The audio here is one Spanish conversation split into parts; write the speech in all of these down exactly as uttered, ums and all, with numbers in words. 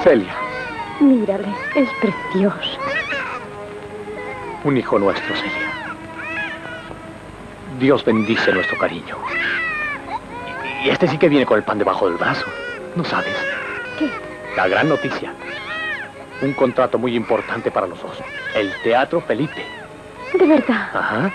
Celia. Mírale, es precioso. Un hijo nuestro, Celia. Dios bendice nuestro cariño. Y este sí que viene con el pan debajo del brazo. ¿No sabes? ¿Qué? La gran noticia. Un contrato muy importante para los dos. El Teatro Felipe. ¿De verdad? Ajá.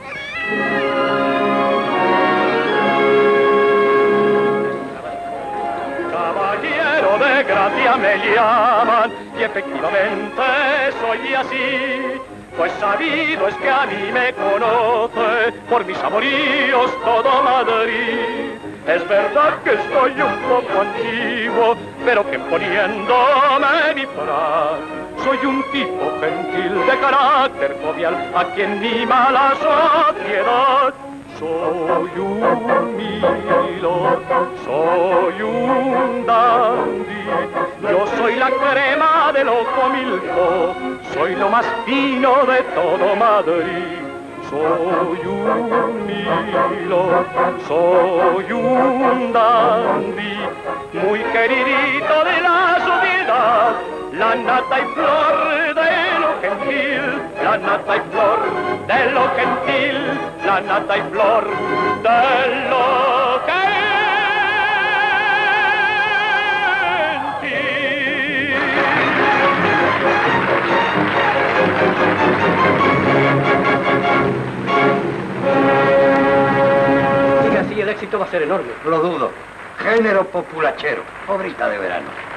Caballero de gracia me llaman, y efectivamente soy así. Pues sabido es que a mí me conoce por mis amoríos todo Madrid. Es verdad que estoy un poco antiguo, pero que poniéndome mi disfraz, soy un tipo gentil de carácter jovial, a quien mima la sociedad. Soy un milord, soy un dandy, yo soy la crema del Ojomilco, soy lo más fino de todo Madrid. Soy un milord, soy un dandy, muy queridito de la sociedad, la nata y flor de lo gentil, la nata y flor de lo gentil, la nata y flor de lo gentil. Sigue así, el éxito va a ser enorme. Lo dudo. Género populachero. Obrita de verano.